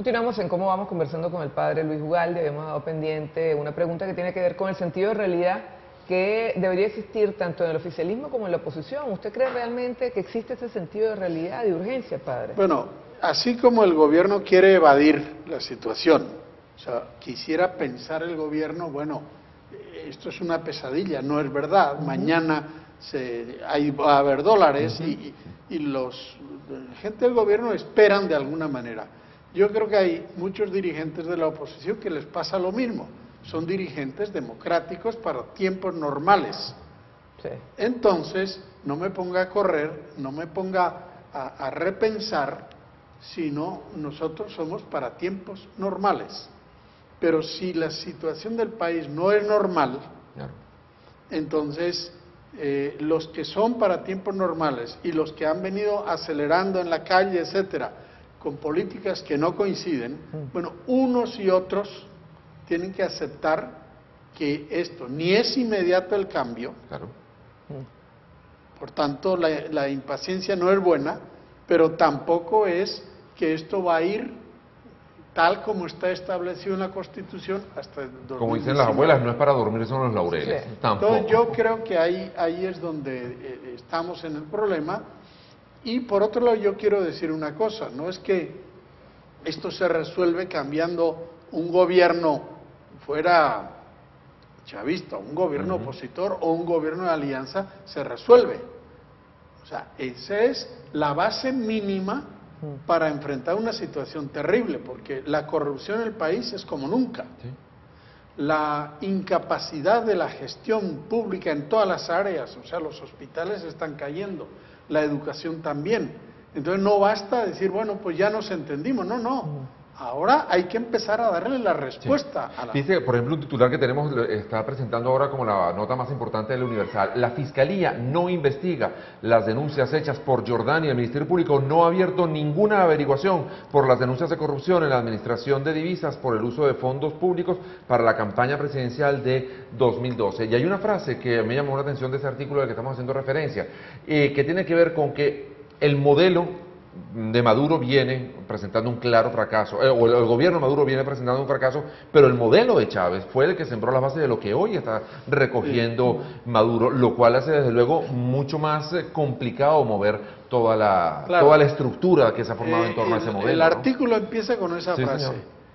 Continuamos en Cómo Vamos conversando con el padre Luis Ugalde. Habíamos dado pendiente una pregunta que tiene que ver con el sentido de realidad que debería existir tanto en el oficialismo como en la oposición. ¿Usted cree realmente que existe ese sentido de realidad, de urgencia, padre? Bueno, así como el gobierno quiere evadir la situación, o sea, quisiera pensar el gobierno, bueno, esto es una pesadilla, no es verdad, mañana va a haber dólares y la gente del gobierno esperan de alguna manera. Yo creo que hay muchos dirigentes de la oposición que les pasa lo mismo, son dirigentes democráticos para tiempos normales. Sí. Entonces, no me ponga a correr, no me ponga a repensar, sino nosotros somos para tiempos normales. Pero si la situación del país no es normal, claro, entonces los que son para tiempos normales y los que han venido acelerando en la calle, etcétera, con políticas que no coinciden, bueno, unos y otros tienen que aceptar que esto ni es inmediato el cambio, claro, por tanto la impaciencia no es buena, pero tampoco es que esto va a ir tal como está establecido en la Constitución hasta el 2019. Como dicen las abuelas, no es para dormirse en los laureles. Sí. Tampoco. Entonces yo creo que ahí es donde estamos en el problema. Y por otro lado yo quiero decir una cosa, no es que esto se resuelve cambiando un gobierno fuera chavista, un gobierno opositor o un gobierno de alianza, se resuelve. O sea, esa es la base mínima para enfrentar una situación terrible, porque la corrupción en el país es como nunca. Sí. La incapacidad de la gestión pública en todas las áreas, o sea, los hospitales están cayendo, la educación también. Entonces no basta decir, bueno, pues ya nos entendimos, no. Ahora hay que empezar a darle la respuesta a la... Dice, por ejemplo, un titular que tenemos está presentando ahora como la nota más importante del Universal. La Fiscalía no investiga las denuncias hechas por Jordani. El Ministerio Público no ha abierto ninguna averiguación por las denuncias de corrupción en la administración de divisas por el uso de fondos públicos para la campaña presidencial de 2012. Y hay una frase que me llamó la atención de ese artículo del que estamos haciendo referencia, que tiene que ver con que el modelo de Maduro viene presentando un claro fracaso, o el gobierno de Maduro viene presentando un fracaso, pero el modelo de Chávez fue el que sembró las bases de lo que hoy está recogiendo Maduro, lo cual hace desde luego mucho más complicado mover toda la estructura que se ha formado en torno a ese modelo. El artículo empieza con esa frase.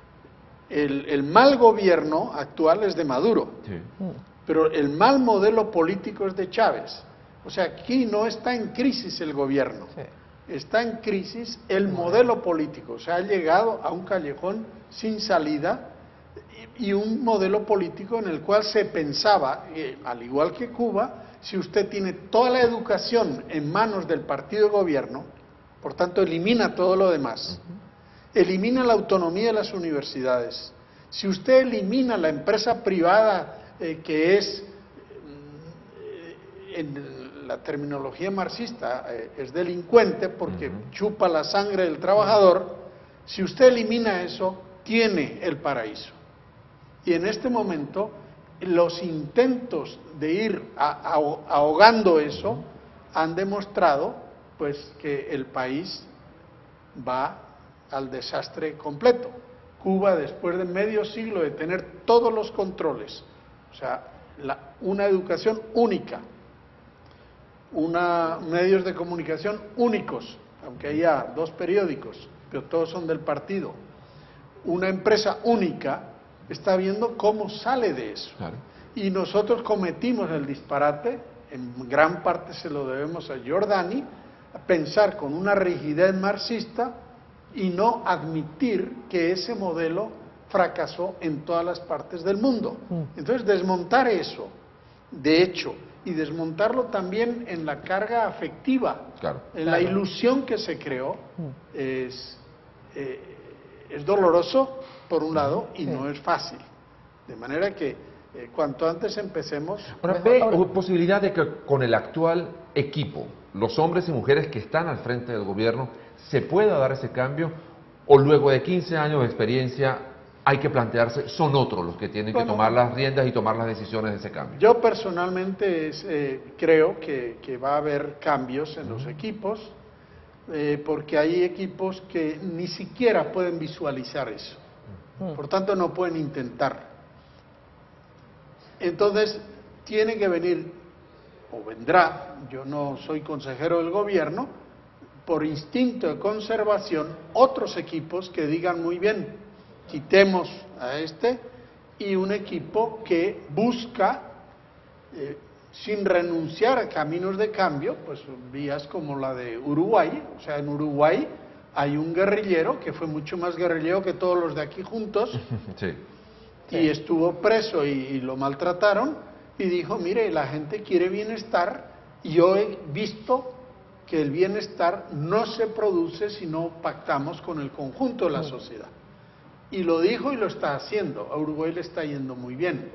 El mal gobierno actual es de Maduro, pero el mal modelo político es de Chávez. O sea, aquí no está en crisis el gobierno. Está en crisis el modelo político, o sea, ha llegado a un callejón sin salida y un modelo político en el cual se pensaba, al igual que Cuba, si usted tiene toda la educación en manos del partido de gobierno, por tanto elimina todo lo demás, elimina la autonomía de las universidades, si usted elimina la empresa privada que es en la terminología marxista es delincuente porque chupa la sangre del trabajador, si usted elimina eso, tiene el paraíso. Y en este momento, los intentos de ir ahogando eso han demostrado pues que el país va al desastre completo. Cuba, después de medio siglo de tener todos los controles, o sea, una educación única, medios de comunicación únicos, aunque haya 2 periódicos, pero todos son del partido, una empresa única, está viendo cómo sale de eso. Claro. Y nosotros cometimos el disparate, en gran parte se lo debemos a Jordani, a pensar con una rigidez marxista y no admitir que ese modelo fracasó en todas las partes del mundo. Entonces, desmontar eso, de hecho, y desmontarlo también en la carga afectiva, en la ilusión que se creó, es doloroso, por un lado, y no es fácil. De manera que cuanto antes empecemos... ¿Ve posibilidad de que con el actual equipo, los hombres y mujeres que están al frente del gobierno, se pueda dar ese cambio, o luego de 15 años de experiencia hay que plantearse, son otros los que tienen que tomar las riendas y tomar las decisiones de ese cambio? Yo personalmente creo que va a haber cambios en los equipos. porque hay equipos que ni siquiera pueden visualizar eso. Por tanto, no pueden intentar. Entonces, tiene que venir, o vendrá, yo no soy consejero del gobierno, por instinto de conservación, otros equipos que digan muy bien, quitemos a este, y un equipo que busca, sin renunciar a caminos de cambio, pues vías como la de Uruguay. O sea, en Uruguay hay un guerrillero que fue mucho más guerrillero que todos los de aquí juntos, Sí. y estuvo preso y lo maltrataron, y dijo, mire, la gente quiere bienestar, y yo he visto que el bienestar no se produce si no pactamos con el conjunto de la sociedad. Y lo dijo y lo está haciendo. A Uruguay le está yendo muy bien.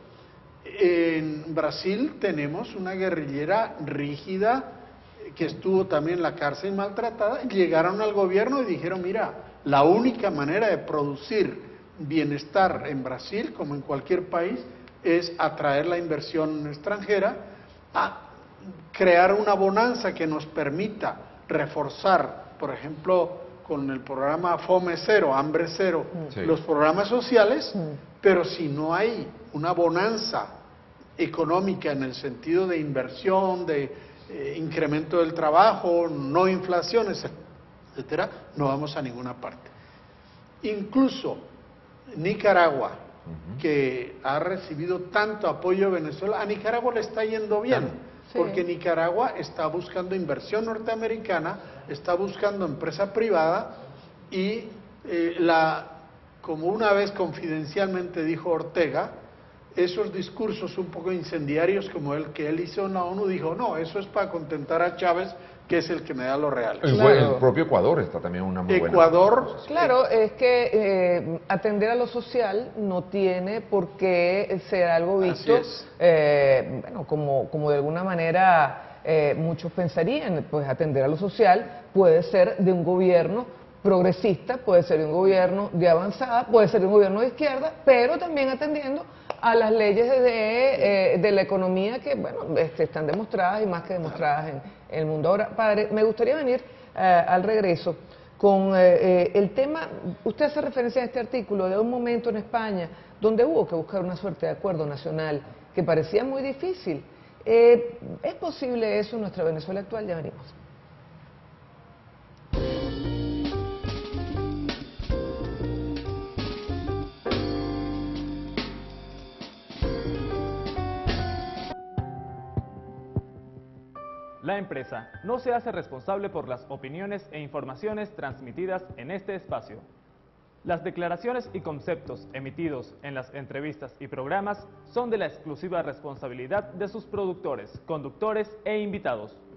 En Brasil tenemos una guerrillera rígida que estuvo también en la cárcel maltratada. Llegaron al gobierno y dijeron, mira, la única manera de producir bienestar en Brasil, como en cualquier país, es atraer la inversión extranjera, a crear una bonanza que nos permita reforzar, por ejemplo, con el programa Fome Cero, Hambre Cero, Sí. los programas sociales, pero si no hay una bonanza económica en el sentido de inversión, de incremento del trabajo, no inflación, etcétera, no vamos a ninguna parte. Incluso Nicaragua, que ha recibido tanto apoyo de Venezuela, a Nicaragua le está yendo bien, Sí. porque Nicaragua está buscando inversión norteamericana, está buscando empresa privada, y como una vez confidencialmente dijo Ortega, esos discursos un poco incendiarios como el que él hizo en la ONU, dijo, no, eso es para contentar a Chávez, que es el que me da los reales. Claro. El propio Ecuador está también en una muy buena Ecuador, posición. Claro, es que atender a lo social no tiene por qué ser algo visto, Así es. bueno, como de alguna manera muchos pensarían, pues atender a lo social puede ser de un gobierno progresista, puede ser de un gobierno de avanzada, puede ser de un gobierno de izquierda, pero también atendiendo a las leyes de la economía que, bueno, están demostradas y más que demostradas en el mundo. Ahora, padre, me gustaría venir al regreso con el tema, usted hace referencia a este artículo de un momento en España donde hubo que buscar una suerte de acuerdo nacional que parecía muy difícil. ¿Es posible eso en nuestra Venezuela actual? Ya venimos. La empresa no se hace responsable por las opiniones e informaciones transmitidas en este espacio. Las declaraciones y conceptos emitidos en las entrevistas y programas son de la exclusiva responsabilidad de sus productores, conductores e invitados.